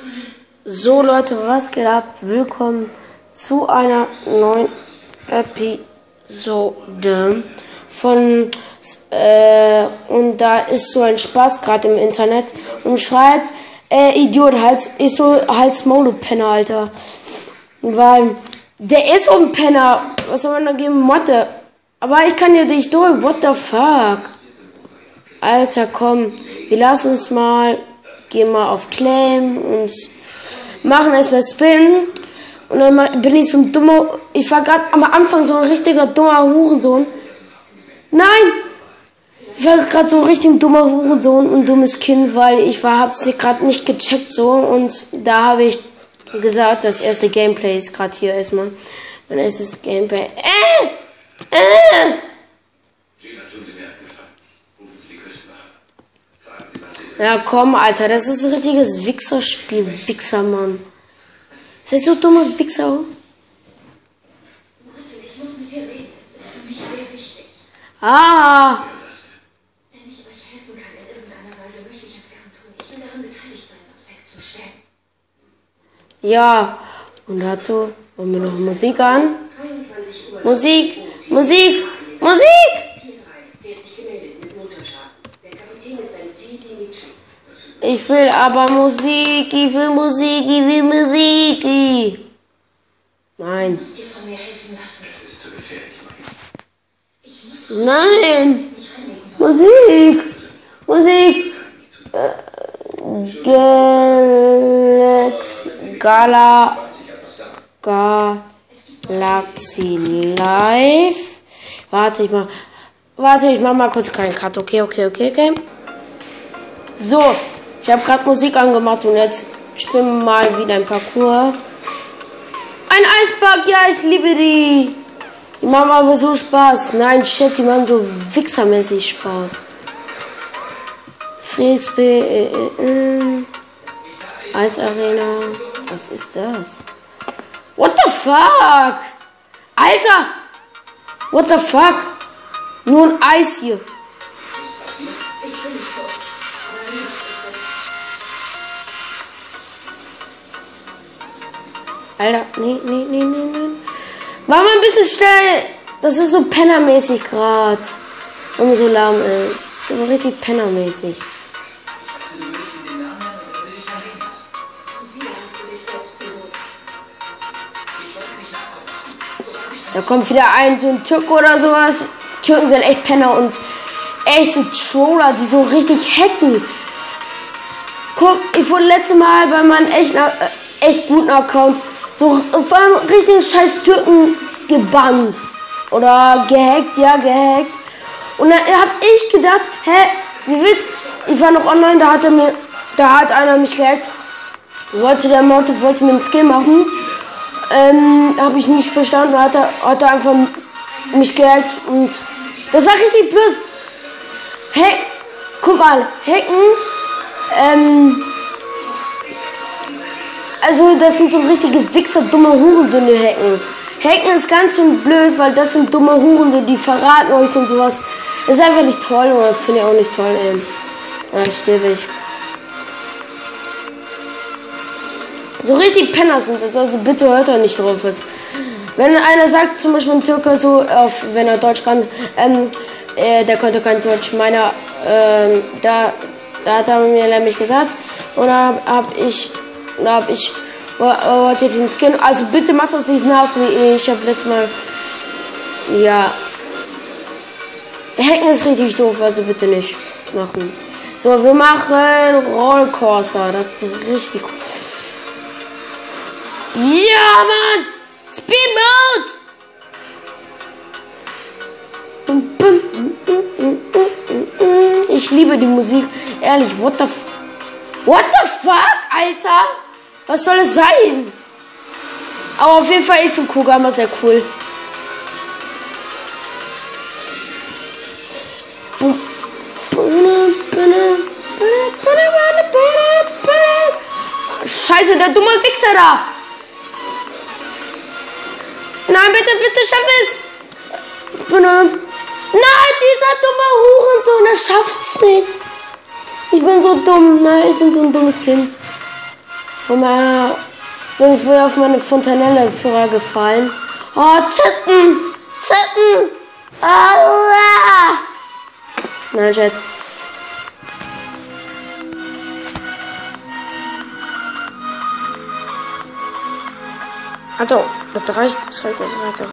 So Leute, was geht ab? Willkommen zu einer neuen Episode von und da ist so ein Spaß gerade im Internet und schreibt Idiot, ist so Hals Maul, Penner, Alter. Weil der ist so ein Penner. Was soll man da geben? Motte. Aber ich kann ja dich durch. What the fuck? Alter, komm. Wir lassen es mal. Gehen mal auf Claim und machen erstmal Spin. Und dann bin ich so ein dummer. Ich war gerade am Anfang so ein richtiger dummer Hurensohn. Nein! Ich war gerade so ein richtig dummer Hurensohn und dummes Kind, weil hab's gerade nicht gecheckt so. Und da habe ich gesagt, das erste Gameplay ist gerade hier erstmal. Mein erstes Gameplay. Ja, komm, Alter, das ist ein richtiges Wichserspiel. Wichser, Mann. Ist das so dummer Wichser? Ich muss mit dir reden. Das ist für mich sehr wichtig. Ah! Wenn ich euch helfen kann in irgendeiner Weise, möchte ich es gern tun. Ich will daran beteiligt sein, das wegzustellen. Ja, und dazu wollen wir noch Musik an. 23 Uhr. Musik! Musik! Musik! Sie hat sich gemeldet mit Motorschaden. Der Kapitän ist ein T. Dimitri. Ich will aber Musik! Ich will Musik! Ich will Musik! Nein. Du musst dir von mir helfen lassen. Es ist zu gefährlich, Mann. Ich muss Nein! mich reinlegen. Musik! Musik! Galaxy Live. Warte, ich mach mal kurz keinen Cut. Okay. So, ich habe gerade Musik angemacht und jetzt spielen wir mal wieder ein Parcours. Ein Eisberg, ja, ich liebe die. Die machen aber so Spaß. Nein, shit, die machen so wichsermäßig Spaß. FreeXP, Eisarena. Was ist das? What the fuck? Alter! What the fuck? Nur ein Eis hier. Ich bin nicht so. Alter, nee. War mal ein bisschen schnell. Das ist so pennermäßig gerade. Wenn man so lahm ist. So richtig pennermäßig. Da kommt wieder so ein Türke oder sowas. Türken sind echt Penner und echt so Troller, die so richtig hacken. Guck, ich wurde letztes Mal bei meinem echt guten Account so vor allem richtigen scheiß Türken gebannt. Oder gehackt. Und dann hab ich gedacht, wie willst ich war noch online, da hat einer mich gehackt. Wollte mir einen Skill machen. Habe ich nicht verstanden, hat er einfach mich gehackt und das war richtig böse. Hey, guck mal, hacken, also das sind so richtige Wichser, dumme Hurensöhne, die hacken. Hacken ist ganz schön blöd, weil das sind dumme Hurensöhne, die verraten euch und sowas. Das ist einfach nicht toll, oder finde ich auch nicht toll, ey. Ja, schwierig. So richtig Penner sind das, also bitte hört er nicht drauf. Wenn einer sagt, zum Beispiel ein Türke so, wenn er Deutsch kann, der konnte kein Deutsch, meiner, da hat er mir nämlich gesagt, und dann hab ich wollte den Skin, also bitte macht das nicht nass wie ich habe letztes Mal, ja, hacken ist richtig doof, also bitte nicht machen. So, wir machen Rollcoaster, das ist richtig cool. Ja, Mann! Speed Mode! Ich liebe die Musik. Ehrlich, what the fuck, Alter? Was soll es sein? Aber auf jeden Fall, ich finde Kogama sehr cool. Scheiße, der dumme Wichser da! Nein, bitte, schaff es! Nein, dieser dumme Hurensohn, der schafft's nicht. Ich bin so dumm, nein, ich bin so ein dummes Kind. Bin ich wohl auf meine Fontanelle-Führer gefallen. Oh, Zitten! Zitten! Aua! Nein, Schatz. Alter, das reicht.